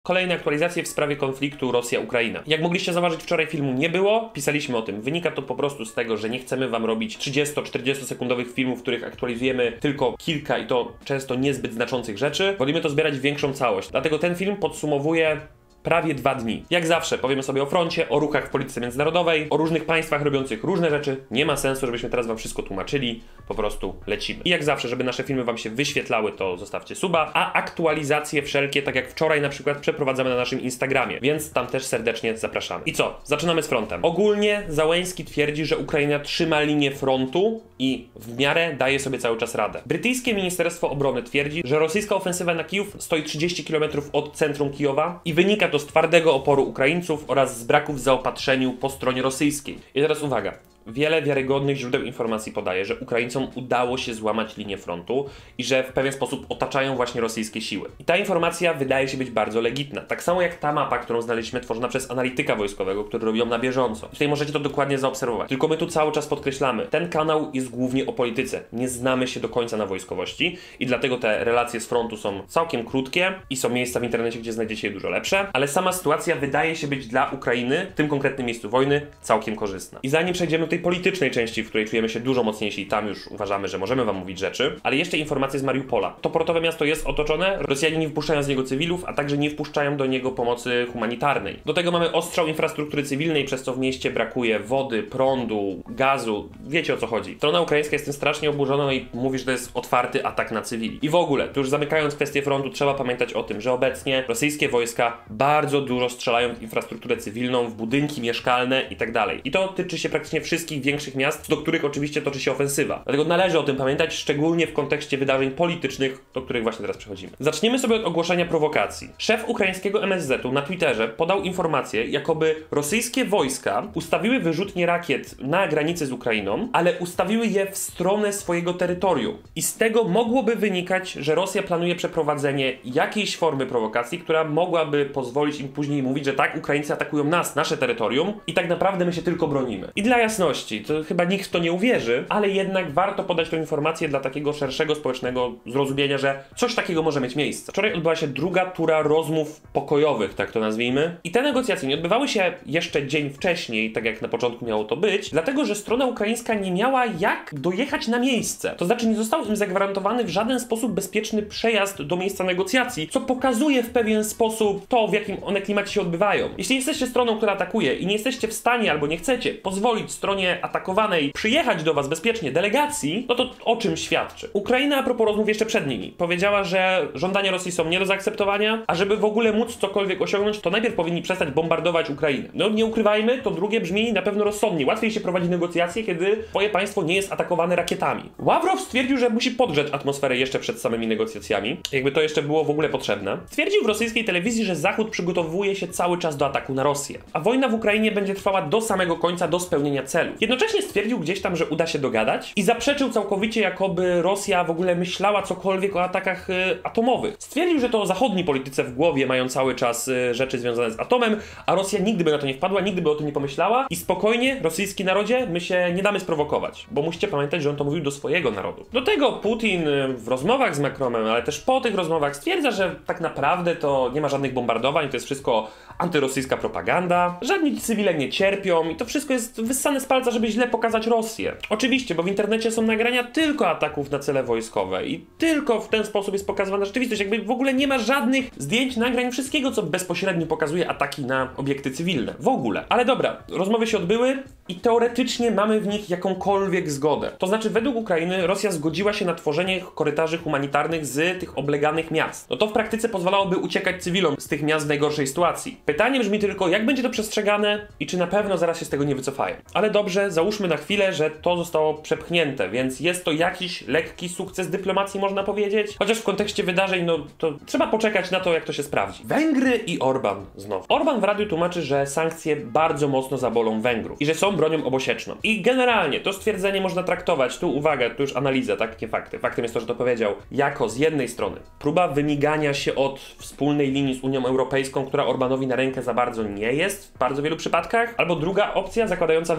Kolejne aktualizacje w sprawie konfliktu Rosja-Ukraina. Jak mogliście zauważyć, wczoraj filmu nie było, pisaliśmy o tym. Wynika to po prostu z tego, że nie chcemy wam robić 30-40 sekundowych filmów, w których aktualizujemy tylko kilka i to często niezbyt znaczących rzeczy. Wolimy to zbierać w większą całość. Dlatego ten film podsumowuje prawie 2 dni. Jak zawsze powiemy sobie o froncie, o ruchach w polityce międzynarodowej, o różnych państwach robiących różne rzeczy. Nie ma sensu, żebyśmy teraz wam wszystko tłumaczyli, po prostu lecimy. I jak zawsze, żeby nasze filmy wam się wyświetlały, to zostawcie suba, a aktualizacje wszelkie, tak jak wczoraj na przykład, przeprowadzamy na naszym Instagramie, więc tam też serdecznie zapraszamy. I co? Zaczynamy z frontem. Ogólnie Załęski twierdzi, że Ukraina trzyma linię frontu i w miarę daje sobie cały czas radę. Brytyjskie Ministerstwo Obrony twierdzi, że rosyjska ofensywa na Kijów stoi 30 km od centrum Kijowa i wynika to z twardego oporu Ukraińców oraz z braków w zaopatrzeniu po stronie rosyjskiej. I teraz uwaga. Wiele wiarygodnych źródeł informacji podaje, że Ukraińcom udało się złamać linię frontu i że w pewien sposób otaczają właśnie rosyjskie siły. I ta informacja wydaje się być bardzo legitna. Tak samo jak ta mapa, którą znaleźliśmy, tworzona przez analityka wojskowego, który robi ją na bieżąco. Tutaj możecie to dokładnie zaobserwować. Tylko my tu cały czas podkreślamy, ten kanał jest głównie o polityce. Nie znamy się do końca na wojskowości i dlatego te relacje z frontu są całkiem krótkie i są miejsca w internecie, gdzie znajdziecie je dużo lepsze, ale sama sytuacja wydaje się być dla Ukrainy, w tym konkretnym miejscu wojny, całkiem korzystna. I zanim przejdziemy do tej politycznej części, w której czujemy się dużo mocniejsi i tam już uważamy, że możemy wam mówić rzeczy, ale jeszcze informacje z Mariupola. To portowe miasto jest otoczone, Rosjanie nie wpuszczają z niego cywilów, a także nie wpuszczają do niego pomocy humanitarnej. Do tego mamy ostrzał infrastruktury cywilnej, przez co w mieście brakuje wody, prądu, gazu, wiecie o co chodzi. Strona ukraińska jest tym strasznie oburzona i mówi, że to jest otwarty atak na cywili. I w ogóle, tu już zamykając kwestię frontu, trzeba pamiętać o tym, że obecnie rosyjskie wojska bardzo dużo strzelają w infrastrukturę cywilną, w budynki mieszkalne i tak dalej. I to tyczy się praktycznie wszystkich większych miast, do których oczywiście toczy się ofensywa. Dlatego należy o tym pamiętać, szczególnie w kontekście wydarzeń politycznych, do których właśnie teraz przechodzimy. Zaczniemy sobie od ogłoszenia prowokacji. Szef ukraińskiego MSZ-u na Twitterze podał informację, jakoby rosyjskie wojska ustawiły wyrzutnie rakiet na granicy z Ukrainą, ale ustawiły je w stronę swojego terytorium. I z tego mogłoby wynikać, że Rosja planuje przeprowadzenie jakiejś formy prowokacji, która mogłaby pozwolić im później mówić, że tak, Ukraińcy atakują nas, nasze terytorium i tak naprawdę my się tylko bronimy. I dla jasności, to chyba nikt w to nie uwierzy, ale jednak warto podać tę informację dla takiego szerszego społecznego zrozumienia, że coś takiego może mieć miejsce. Wczoraj odbyła się druga tura rozmów pokojowych, tak to nazwijmy, i te negocjacje nie odbywały się jeszcze dzień wcześniej, tak jak na początku miało to być, dlatego że strona ukraińska nie miała jak dojechać na miejsce. To znaczy nie został im zagwarantowany w żaden sposób bezpieczny przejazd do miejsca negocjacji, co pokazuje w pewien sposób to, w jakim one klimacie się odbywają. Jeśli jesteście stroną, która atakuje i nie jesteście w stanie albo nie chcecie pozwolić stronie atakowanej przyjechać do was bezpiecznie delegacji, no to o czym świadczy? Ukraina, a propos rozmów jeszcze przed nimi, powiedziała, że żądania Rosji są nie do zaakceptowania, a żeby w ogóle móc cokolwiek osiągnąć, to najpierw powinni przestać bombardować Ukrainę. No nie ukrywajmy, to drugie brzmi na pewno rozsądnie. Łatwiej się prowadzi negocjacje, kiedy twoje państwo nie jest atakowane rakietami. Ławrow stwierdził, że musi podgrzać atmosferę jeszcze przed samymi negocjacjami, jakby to jeszcze było w ogóle potrzebne. Stwierdził w rosyjskiej telewizji, że Zachód przygotowuje się cały czas do ataku na Rosję, a wojna w Ukrainie będzie trwała do samego końca, do spełnienia celu. Jednocześnie stwierdził gdzieś tam, że uda się dogadać i zaprzeczył całkowicie, jakoby Rosja w ogóle myślała cokolwiek o atakach atomowych. Stwierdził, że to zachodni politycy w głowie mają cały czas rzeczy związane z atomem, a Rosja nigdy by na to nie wpadła, nigdy by o tym nie pomyślała i spokojnie, rosyjski narodzie, my się nie damy sprowokować, bo musicie pamiętać, że on to mówił do swojego narodu. Do tego Putin w rozmowach z Macronem, ale też po tych rozmowach stwierdza, że tak naprawdę to nie ma żadnych bombardowań, to jest wszystko antyrosyjska propaganda, żadni cywile nie cierpią i to wszystko jest wyssane z palca, żeby źle pokazać Rosję. Oczywiście, bo w internecie są nagrania tylko ataków na cele wojskowe i tylko w ten sposób jest pokazywana rzeczywistość. Jakby w ogóle nie ma żadnych zdjęć, nagrań, wszystkiego, co bezpośrednio pokazuje ataki na obiekty cywilne. W ogóle. Ale dobra, rozmowy się odbyły i teoretycznie mamy w nich jakąkolwiek zgodę. To znaczy, według Ukrainy Rosja zgodziła się na tworzenie korytarzy humanitarnych z tych obleganych miast. No to w praktyce pozwalałoby uciekać cywilom z tych miast w najgorszej sytuacji. Pytanie brzmi tylko, jak będzie to przestrzegane i czy na pewno zaraz się z tego nie wycofają. Ale dobrze, załóżmy na chwilę, że to zostało przepchnięte, więc jest to jakiś lekki sukces dyplomacji, można powiedzieć. Chociaż w kontekście wydarzeń, no to trzeba poczekać na to, jak to się sprawdzi. Węgry i Orban znowu. Orban w radiu tłumaczy, że sankcje bardzo mocno zabolą Węgrów i że są bronią obosieczną. I generalnie to stwierdzenie można traktować, tu uwaga, tu już analiza, takie fakty. Faktem jest to, że to powiedział, jako z jednej strony próba wymigania się od wspólnej linii z Unią Europejską, która Orbanowi na rękę za bardzo nie jest w bardzo wielu przypadkach, albo druga opcja zakładająca wybory, które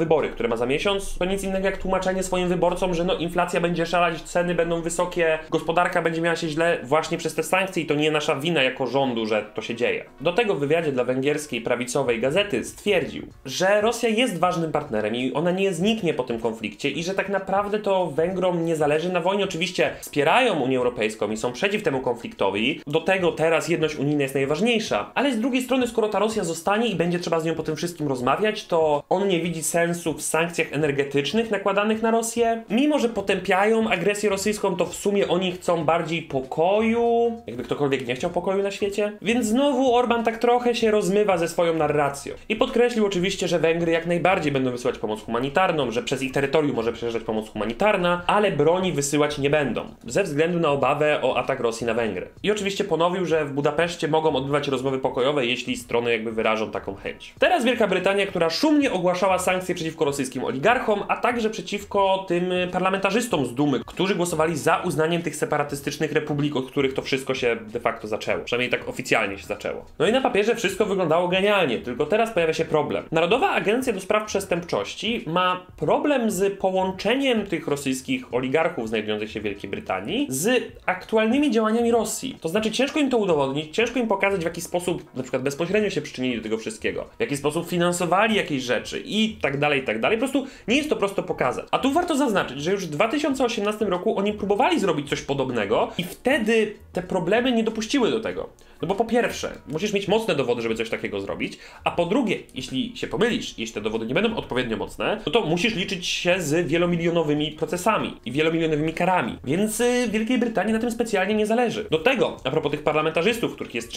które ma za miesiąc, to nic innego jak tłumaczenie swoim wyborcom, że no inflacja będzie szalać, ceny będą wysokie, gospodarka będzie miała się źle właśnie przez te sankcje i to nie nasza wina jako rządu, że to się dzieje. Do tego w wywiadzie dla węgierskiej prawicowej gazety stwierdził, że Rosja jest ważnym partnerem i ona nie zniknie po tym konflikcie i że tak naprawdę to Węgrom nie zależy na wojnie. Oczywiście wspierają Unię Europejską i są przeciw temu konfliktowi. Do tego teraz jedność unijna jest najważniejsza. Ale z drugiej strony, skoro ta Rosja zostanie i będzie trzeba z nią po tym wszystkim rozmawiać, to on nie widzi sensu w sankcjach energetycznych nakładanych na Rosję. Mimo że potępiają agresję rosyjską, to w sumie oni chcą bardziej pokoju. Jakby ktokolwiek nie chciał pokoju na świecie. Więc znowu Orbán tak trochę się rozmywa ze swoją narracją. I podkreślił oczywiście, że Węgry jak najbardziej będą wysyłać pomoc humanitarną, że przez ich terytorium może przejeżdżać pomoc humanitarna, ale broni wysyłać nie będą. Ze względu na obawę o atak Rosji na Węgry. I oczywiście ponowił, że w Budapeszcie mogą odbywać rozmowy pokojowe, jeśli strony jakby wyrażą taką chęć. Teraz Wielka Brytania, która szumnie ogłaszała sankcje przeciwko rosyjskim oligarchom, a także przeciwko tym parlamentarzystom z Dumy, którzy głosowali za uznaniem tych separatystycznych republik, od których to wszystko się de facto zaczęło. Przynajmniej tak oficjalnie się zaczęło. No i na papierze wszystko wyglądało genialnie, tylko teraz pojawia się problem. Narodowa Agencja do Spraw Przestępczości ma problem z połączeniem tych rosyjskich oligarchów znajdujących się w Wielkiej Brytanii z aktualnymi działaniami Rosji. To znaczy ciężko im to udowodnić, ciężko im pokazać, w jaki sposób na przykład bezpośrednio się przyczynili do tego wszystkiego, w jaki sposób finansowali jakieś rzeczy i tak dalej, i tak dalej. Po prostu nie jest to prosto pokazać. A tu warto zaznaczyć, że już w 2018 roku oni próbowali zrobić coś podobnego i wtedy te problemy nie dopuściły do tego. No bo po pierwsze, musisz mieć mocne dowody, żeby coś takiego zrobić, a po drugie, jeśli się pomylisz, jeśli te dowody nie będą odpowiednio mocne, no to musisz liczyć się z wielomilionowymi procesami i wielomilionowymi karami. Więc Wielkiej Brytanii na tym specjalnie nie zależy. Do tego, a propos tych parlamentarzystów, których jest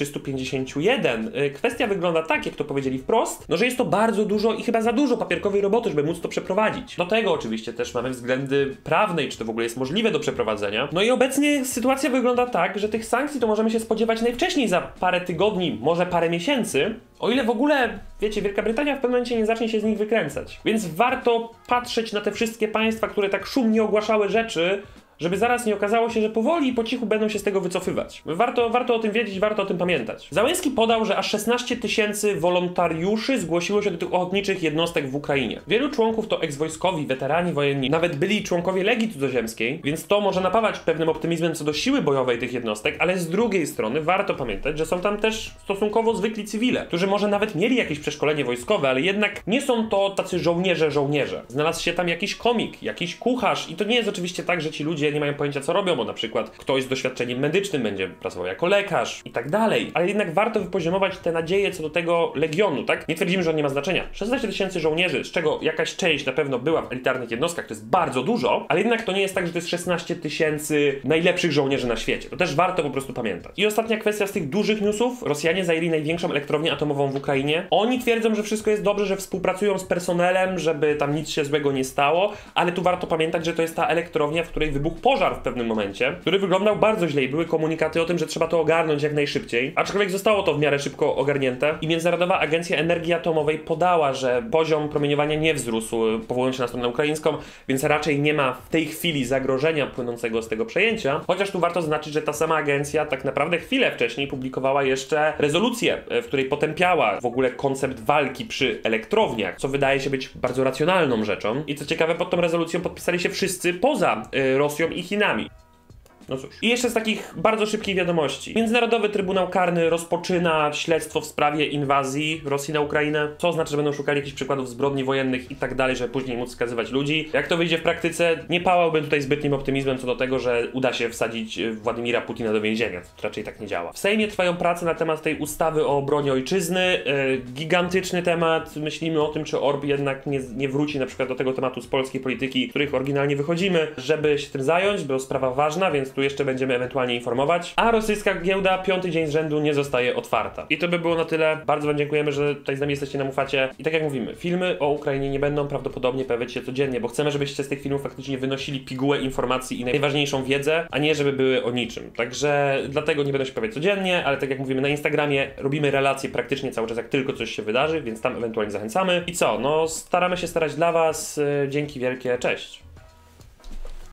351, kwestia wygląda tak, jak to powiedzieli wprost, no że jest to bardzo dużo i chyba za dużo papierkowej roboty, żeby móc to przeprowadzić. Do tego oczywiście też mamy względy prawne i czy to w ogóle jest możliwe do przeprowadzenia. No i obecnie sytuacja wygląda tak, że tych sankcji to możemy się spodziewać najwcześniej za parę tygodni, może parę miesięcy, o ile w ogóle, wiecie, Wielka Brytania w pewnym momencie nie zacznie się z nich wykręcać. Więc warto patrzeć na te wszystkie państwa, które tak szumnie ogłaszały rzeczy, żeby zaraz nie okazało się, że powoli i po cichu będą się z tego wycofywać. Warto o tym wiedzieć, warto o tym pamiętać. Załęski podał, że aż 16 000 wolontariuszy zgłosiło się do tych ochotniczych jednostek w Ukrainie. Wielu członków to ekswojskowi, weterani wojenni, nawet byli członkowie Legii Cudzoziemskiej, więc to może napawać pewnym optymizmem co do siły bojowej tych jednostek, ale z drugiej strony warto pamiętać, że są tam też stosunkowo zwykli cywile, którzy może nawet mieli jakieś przeszkolenie wojskowe, ale jednak nie są to tacy żołnierze. Znalazł się tam jakiś komik, jakiś kucharz i to nie jest oczywiście tak, że ci ludzie nie mają pojęcia co robią, bo na przykład ktoś z doświadczeniem medycznym będzie pracował jako lekarz i tak dalej, ale jednak warto wypoziomować te nadzieje co do tego legionu, tak? Nie twierdzimy, że on nie ma znaczenia. 16 000 żołnierzy, z czego jakaś część na pewno była w elitarnych jednostkach, to jest bardzo dużo, ale jednak to nie jest tak, że to jest 16 000 najlepszych żołnierzy na świecie. To też warto po prostu pamiętać. I ostatnia kwestia z tych dużych newsów. Rosjanie zajęli największą elektrownię atomową w Ukrainie. Oni twierdzą, że wszystko jest dobrze, że współpracują z personelem, żeby tam nic się złego nie stało, ale tu warto pamiętać, że to jest ta elektrownia, w której wybuchł pożar w pewnym momencie, który wyglądał bardzo źle i były komunikaty o tym, że trzeba to ogarnąć jak najszybciej, aczkolwiek zostało to w miarę szybko ogarnięte i Międzynarodowa Agencja Energii Atomowej podała, że poziom promieniowania nie wzrósł, powołując się na stronę ukraińską, więc raczej nie ma w tej chwili zagrożenia płynącego z tego przejęcia, chociaż tu warto zaznaczyć, że ta sama agencja tak naprawdę chwilę wcześniej publikowała jeszcze rezolucję, w której potępiała w ogóle koncept walki przy elektrowniach, co wydaje się być bardzo racjonalną rzeczą i co ciekawe, pod tą rezolucją podpisali się wszyscy poza Rosją i Chinami. No cóż. I jeszcze z takich bardzo szybkich wiadomości. Międzynarodowy Trybunał Karny rozpoczyna śledztwo w sprawie inwazji Rosji na Ukrainę, co oznacza, że będą szukali jakichś przykładów zbrodni wojennych i tak dalej, żeby później móc skazywać ludzi. Jak to wyjdzie w praktyce, nie pałałbym tutaj zbytnim optymizmem co do tego, że uda się wsadzić Władimira Putina do więzienia. To raczej tak nie działa. W Sejmie trwają prace na temat tej ustawy o obronie ojczyzny. Gigantyczny temat. Myślimy o tym, czy Orb jednak nie wróci na przykład do tego tematu z polskiej polityki, których oryginalnie wychodzimy, żeby się tym zająć, bo sprawa ważna, więc tu jeszcze będziemy ewentualnie informować. A rosyjska giełda 5. dzień z rzędu nie zostaje otwarta. I to by było na tyle. Bardzo wam dziękujemy, że tutaj z nami jesteście na Mufacie. I tak jak mówimy, filmy o Ukrainie nie będą prawdopodobnie pojawiać się codziennie, bo chcemy, żebyście z tych filmów faktycznie wynosili pigułę informacji i najważniejszą wiedzę, a nie żeby były o niczym. Także dlatego nie będą się pojawiać codziennie, ale tak jak mówimy, na Instagramie robimy relacje praktycznie cały czas, jak tylko coś się wydarzy, więc tam ewentualnie zachęcamy. I co? No staramy się starać dla was. Dzięki wielkie. Cześć!